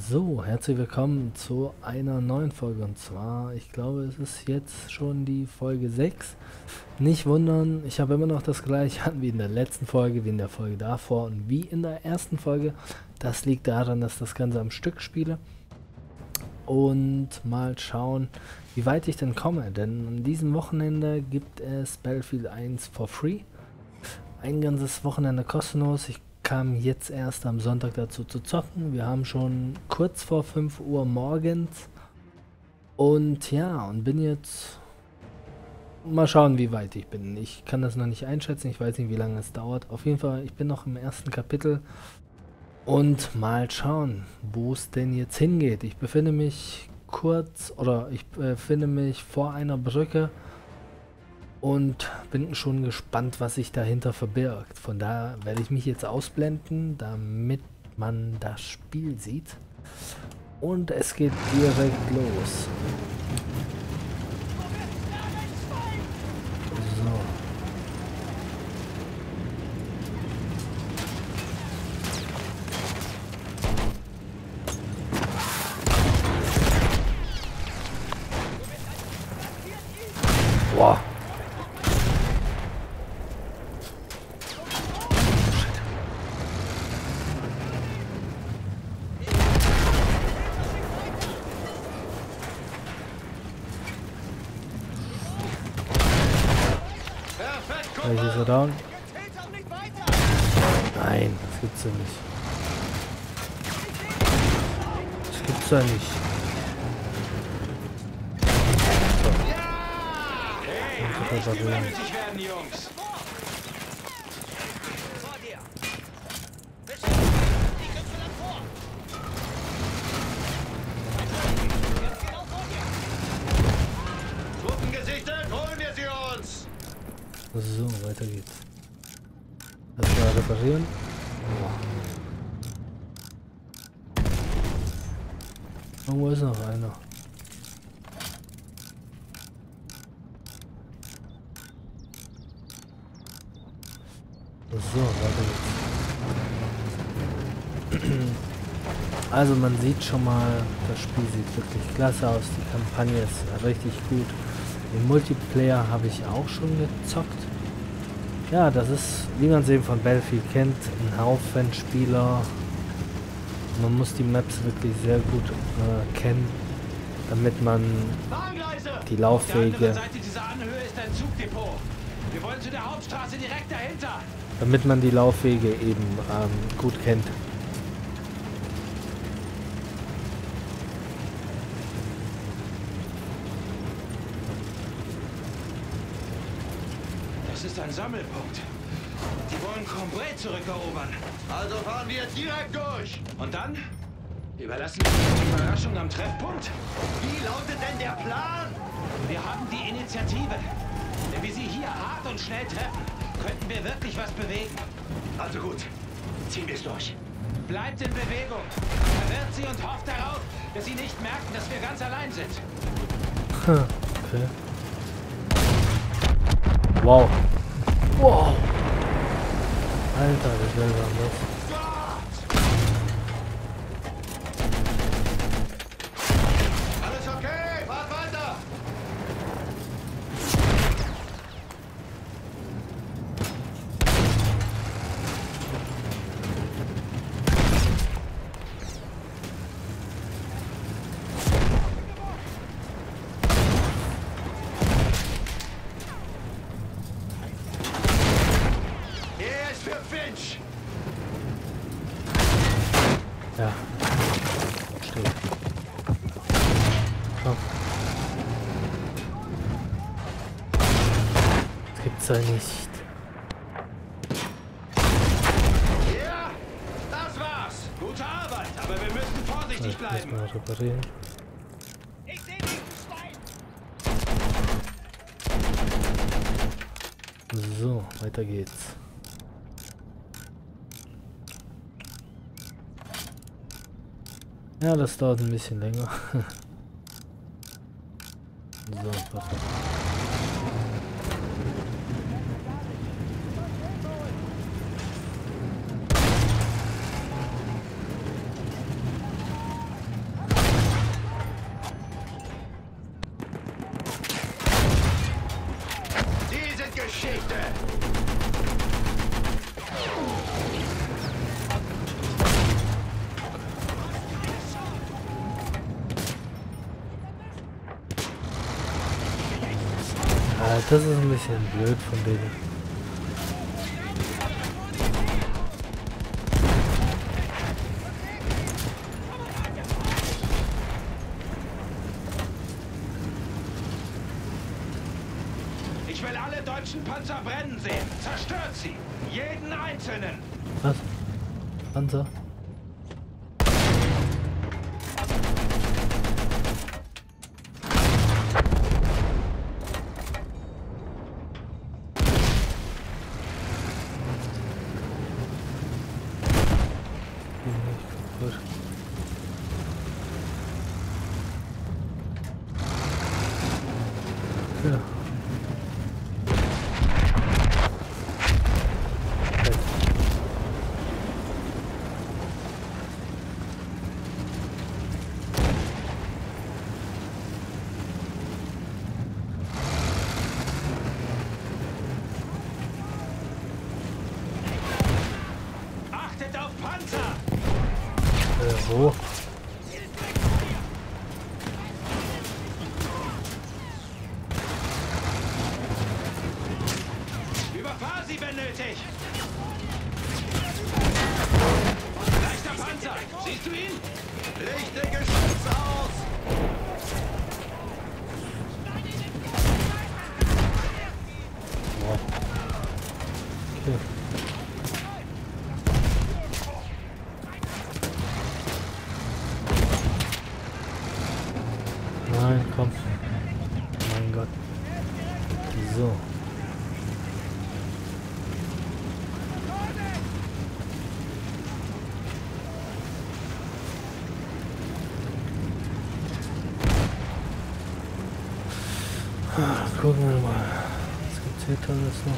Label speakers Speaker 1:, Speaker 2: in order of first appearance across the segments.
Speaker 1: So, herzlich willkommen zu einer neuen Folge. Und zwar, ich glaube, es ist jetzt schon die Folge 6. Nicht wundern, ich habe immer noch das gleiche an wie in der letzten Folge, wie in der Folge davor und wie in der ersten Folge. Das liegt daran, dass ich das Ganze am Stück spiele. Und mal schauen, wie weit ich denn komme. Denn an diesem Wochenende gibt es Battlefield 1 for free. Ein ganzes Wochenende kostenlos. Ich kam jetzt erst am Sonntag dazu zu zocken. Wir haben schon kurz vor 5 Uhr morgens. Und ja, und bin jetzt... Mal schauen, wie weit ich bin. Ich kann das noch nicht einschätzen. Ich weiß nicht, wie lange es dauert. Auf jeden Fall, ich bin noch im ersten Kapitel. Und mal schauen, wo es denn jetzt hingeht. Ich befinde mich befinde mich vor einer Brücke. Und bin schon gespannt, was sich dahinter verbirgt. Von daher werde ich mich jetzt ausblenden, damit man das Spiel sieht. Und es geht direkt los. So. Boah. Gleich ist er down. Nein, das gibt's ja nicht. Das gibt's ja nicht. So.
Speaker 2: Truppen gesichtet, holen wir sie uns!
Speaker 1: So, weiter geht's. Erstmal reparieren. Boah. Irgendwo ist noch einer. So, weiter geht's. Also man sieht schon mal, das Spiel sieht wirklich klasse aus. Die Kampagne ist richtig gut. Den Multiplayer habe ich auch schon gezockt. Ja, das ist, wie man es eben von Battlefield kennt, ein Haufen Spieler. Man muss die Maps wirklich sehr gut kennen, damit man die laufwege, damit man die Laufwege eben gut kennt.
Speaker 2: Das ist ein Sammelpunkt. Die wollen Cambrai zurückerobern. Also fahren wir direkt durch. Und dann überlassen wir die Überraschung am Treffpunkt. Wie lautet denn der Plan? Wir haben die Initiative. Wenn wir sie hier hart und schnell treffen, könnten wir wirklich was bewegen. Also gut, ziehen wir es durch. Bleibt in Bewegung. Verwirrt sie und hofft darauf, dass sie nicht merken, dass wir ganz allein sind.
Speaker 1: Okay. Wow. Wow. Alter, wie schnell war das?
Speaker 2: Alles okay? Fahrt weiter! Er ist für Finch!
Speaker 1: Ja. Steht. Komm. Das gibt's ja nicht.
Speaker 2: Ja, das war's. Gute Arbeit, aber wir müssen vorsichtig
Speaker 1: Ich muss
Speaker 2: bleiben.
Speaker 1: mal reparieren.
Speaker 2: Ich sehe diesen Stein.
Speaker 1: So, weiter geht's. Ja, das dauert ein bisschen länger. So, perfekt. das ist ein bisschen blöd von denen.
Speaker 2: Ich will alle deutschen Panzer brennen sehen. Zerstört sie. Jeden einzelnen.
Speaker 1: Was? Panzer? Ja.
Speaker 2: Achtet auf Panzer!
Speaker 1: Wo?
Speaker 2: Überfahr sie, wenn nötig! Leichter Panzer! Siehst du ihn? Richte Geschütz aus!
Speaker 1: Boah. Okay. Nein, komm. Mein Gott. So. Gucken wir mal. Was gibt's hier Tolles noch?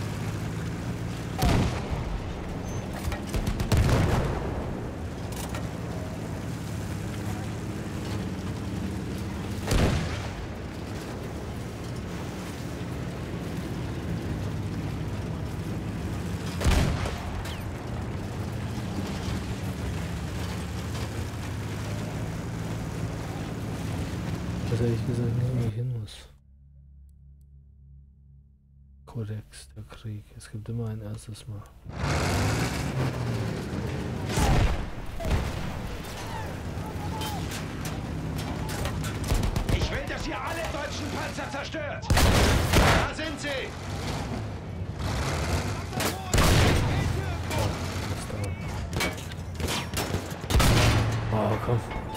Speaker 1: Das ehrlich gesagt nicht, wo ich hin muss. Kodex, der Krieg. Es gibt immer ein erstes Mal.
Speaker 2: Ich will, dass ihr alle deutschen Panzer zerstört! Da sind sie!
Speaker 1: Oh, komm.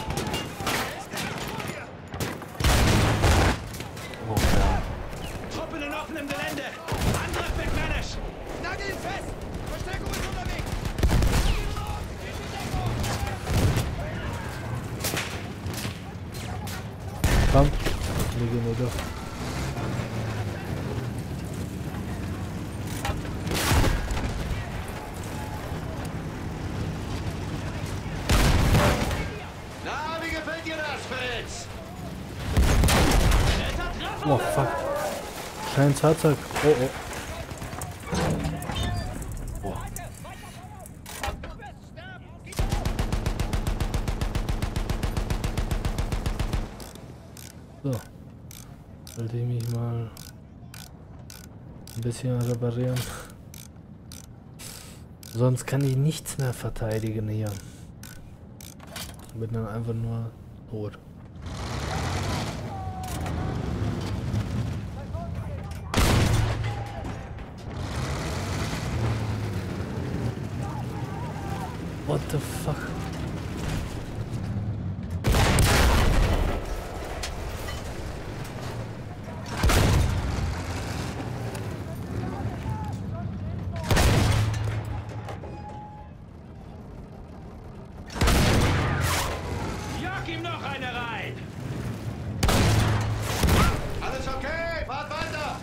Speaker 1: Oh, ja.
Speaker 2: Truppen in offenem Gelände! Angriff mit Männisch! Nagel ihn fest! Verstärkung ist unterwegs!
Speaker 1: Komm, wir gehen nur doch.
Speaker 2: Na, wie gefällt dir das, Fritz?
Speaker 1: Oh, fuck. Kein Fahrzeug. Oh, oh. Boah. So. Sollte ich mich mal ein bisschen reparieren. Sonst kann ich nichts mehr verteidigen hier. Ich bin dann einfach nur tot. What the fuck?
Speaker 2: Jag ihm noch eine rein! Alles okay? Fahrt weiter!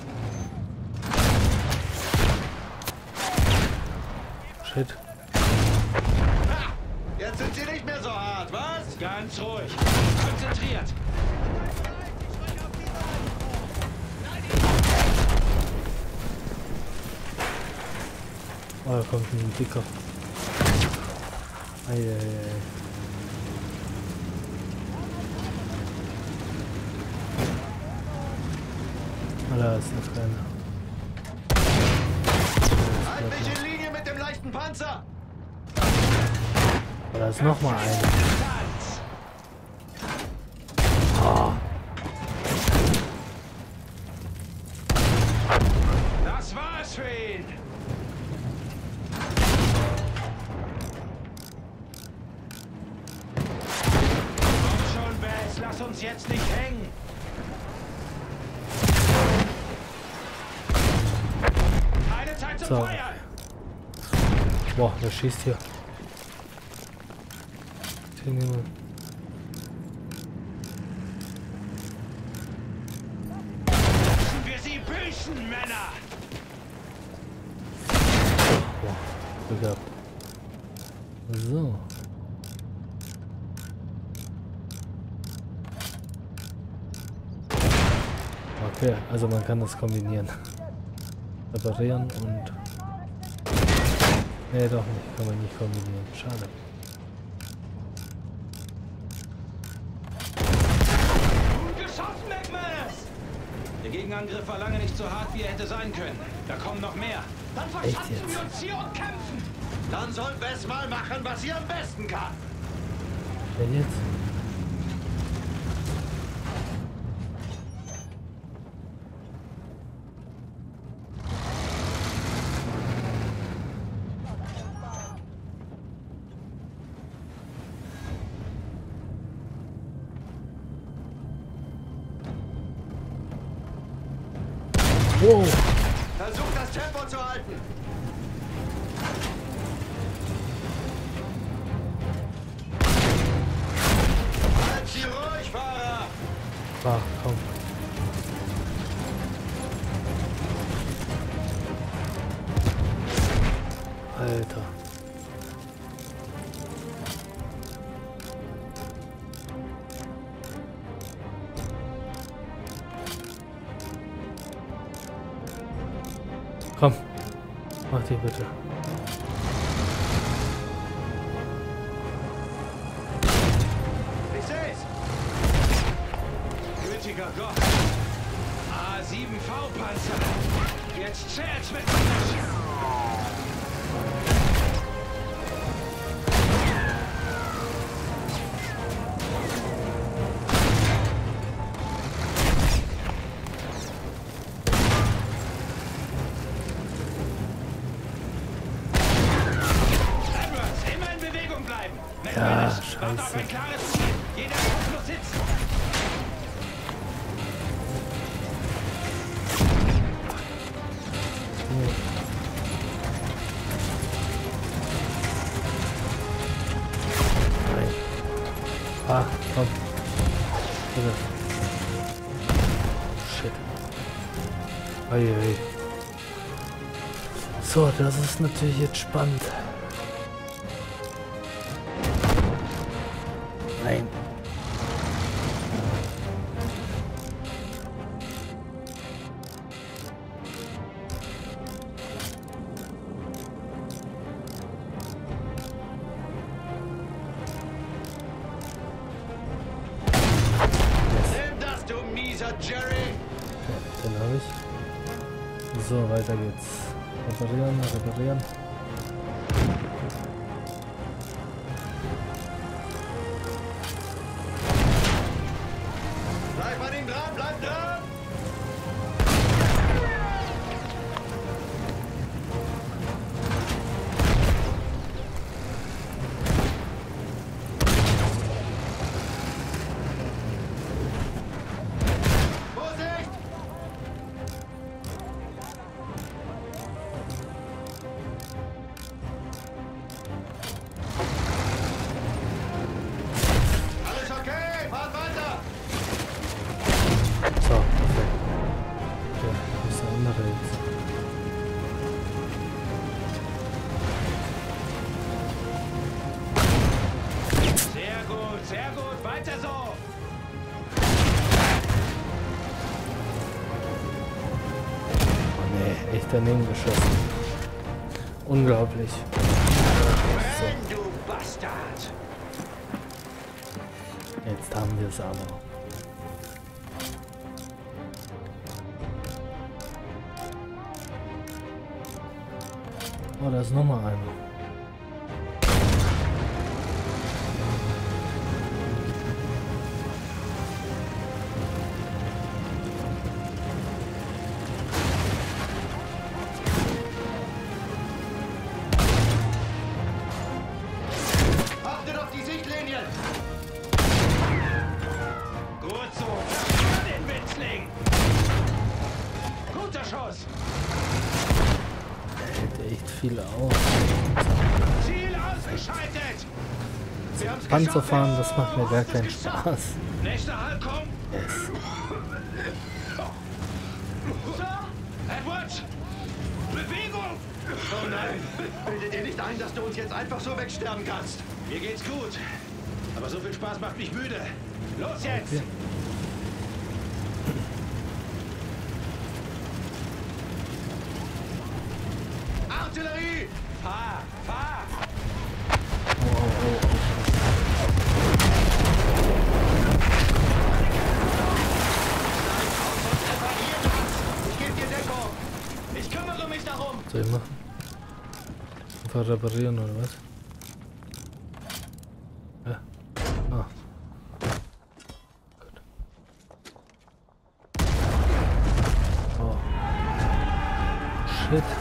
Speaker 1: Shit.
Speaker 2: Jetzt sind sie nicht mehr so hart, was? Ganz ruhig. Konzentriert.
Speaker 1: Oh, da kommt ein Dicker. Eieiei. Alter, ist noch keiner.
Speaker 2: Halt mich in Linie mit dem leichten Panzer!
Speaker 1: Da ist noch mal einer. Oh.
Speaker 2: Das war's für ihn! Komm schon, Bess, lass uns jetzt nicht hängen! Keine Zeit zum
Speaker 1: So.
Speaker 2: Feuern!
Speaker 1: Boah, wer schießt hier? Hier niemand.
Speaker 2: Lassen wir sie büßen, Männer!
Speaker 1: Boah, Glück gehabt. So. Okay, also man kann das kombinieren. Reparieren und... Nee, doch nicht. Kann man nicht kombinieren. Schade.
Speaker 2: Gut geschossen, McManus! Der Gegenangriff war lange nicht so hart, wie er hätte sein können. Da kommen noch mehr. Dann verschanzen
Speaker 1: jetzt?
Speaker 2: wir uns hier und kämpfen! Dann soll Bess mal machen, was sie am besten kann!
Speaker 1: Wer jetzt? Wow.
Speaker 2: Versuch das Tempo zu halten! Halt sie ruhig, Fahrer!
Speaker 1: Ah, komm. Alter. Komm. Mach die bitte.
Speaker 2: Ich seh's! Gütiger Gott! A7V-Panzer! Jetzt zählt's mit mir! Edwards, immer in Bewegung bleiben!
Speaker 1: Ja,
Speaker 2: McManus, wart auf
Speaker 1: scheiße.
Speaker 2: ein klares Ziel! Jeder Kopf muss sitzen!
Speaker 1: Nein. Ah, komm. Bitte. Shit. Eieiei. So, das ist natürlich jetzt spannend. Nein.
Speaker 2: Nimm das, du mieser Jerry!
Speaker 1: Den habe ich. So, weiter geht's. Reparieren, reparieren.
Speaker 2: Bleib an ihm dran, bleib dran! Vorsicht! Alles okay, fahrt weiter!
Speaker 1: So, perfekt. Okay, wo ist der andere jetzt?
Speaker 2: Sehr gut, weiter so!
Speaker 1: Oh nee, echt daneben geschossen. Unglaublich.
Speaker 2: Brenn, du Bastard!
Speaker 1: Jetzt haben wir es aber. Oh, da ist nochmal einer.
Speaker 2: Achtet auf die Sichtlinien! Gut so, den Witzling! Guter Schuss!
Speaker 1: Hält echt viel aus.
Speaker 2: Ziel ausgeschaltet! Sie haben's
Speaker 1: Panzerfahren,
Speaker 2: geschafft.
Speaker 1: das macht mir gar keinen Spaß.
Speaker 2: Nächster Halt, komm!
Speaker 1: Yes.
Speaker 2: Sir! Edward! Bewegung! Oh nein! Bildet dir nicht ein, dass du uns jetzt einfach so wegsterben kannst! Mir geht's gut. Aber so viel Spaß macht mich müde. Los jetzt!
Speaker 1: Okay.
Speaker 2: Artillerie! Fahr! Fahr!
Speaker 1: Oh, oh, oh,
Speaker 2: Ich gebe dir Deckung! Ich kümmere mich darum!
Speaker 1: was soll ich machen? Einfach reparieren oder was? Ja. Ah. Gut. Oh. Shit.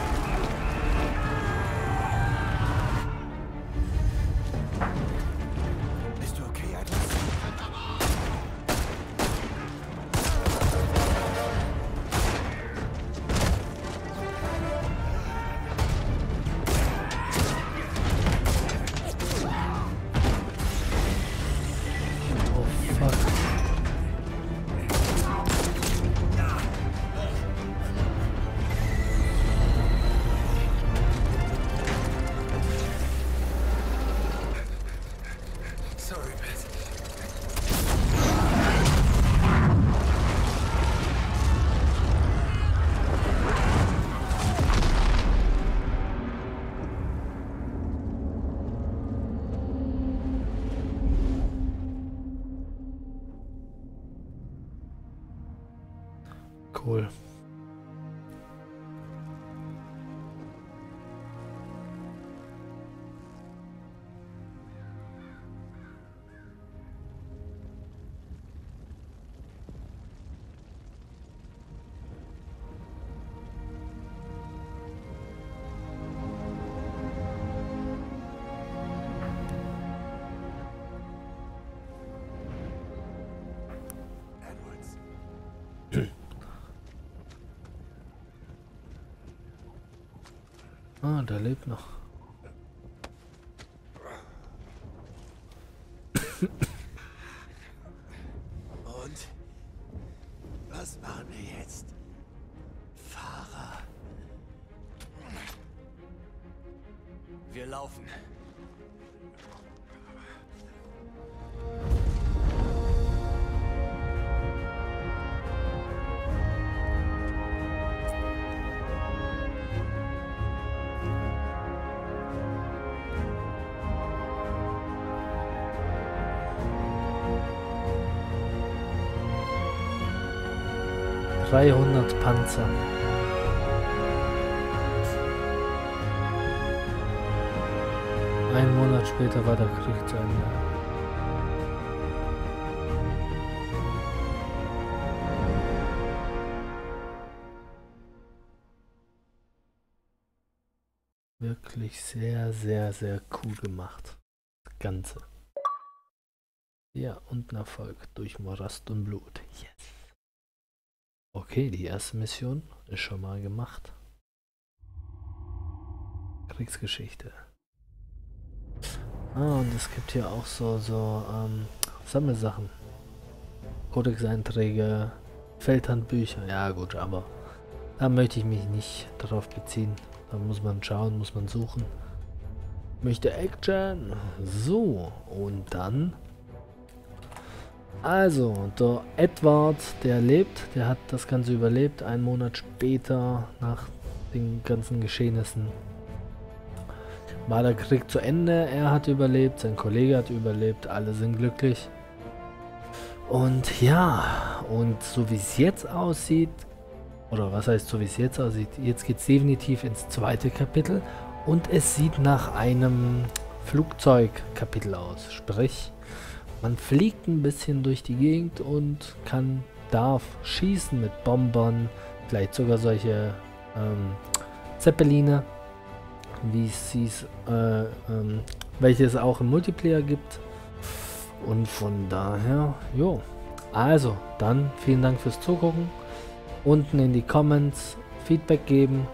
Speaker 2: Bist du okay, Edward?
Speaker 1: Oh fuck.
Speaker 2: Sorry, Beth.
Speaker 1: Cool.
Speaker 2: Edwards.
Speaker 1: Ah, der lebt noch.
Speaker 2: Und? Was machen wir jetzt? Fahrer. Wir laufen.
Speaker 1: ...300 Panzer. Ein Monat später war der Krieg zu Ende. Wirklich sehr, sehr, sehr cool gemacht. Das Ganze. Ja, und ein Erfolg durch Morast und Blut. Yes. Okay, die erste Mission ist schon mal gemacht. Kriegsgeschichte. Ah, und es gibt hier auch so Sammelsachen. Codex-Einträge, Feldhandbücher. Ja gut, aber da möchte ich mich nicht darauf beziehen. Da muss man schauen, muss man suchen. Möchte Action. So, und dann... Also, der Edward, der lebt, der hat das Ganze überlebt. Einen Monat später, nach den ganzen Geschehnissen, war der Krieg zu Ende. Er hat überlebt, sein Kollege hat überlebt, alle sind glücklich. Und ja, und so wie es jetzt aussieht, oder was heißt so wie es jetzt aussieht, jetzt geht es definitiv ins zweite Kapitel. Und es sieht nach einem Flugzeugkapitel aus. Sprich, man fliegt ein bisschen durch die Gegend und darf schießen mit Bombern, vielleicht sogar solche Zeppeline, welche es auch im Multiplayer gibt. Und von daher, jo. Also, dann vielen Dank fürs Zugucken. Unten in die Comments Feedback geben.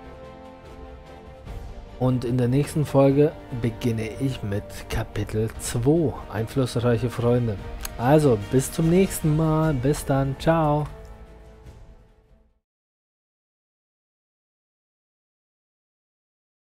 Speaker 1: Und in der nächsten Folge beginne ich mit Kapitel 2, einflussreiche Freunde. Also, bis zum nächsten Mal. Bis dann. Ciao.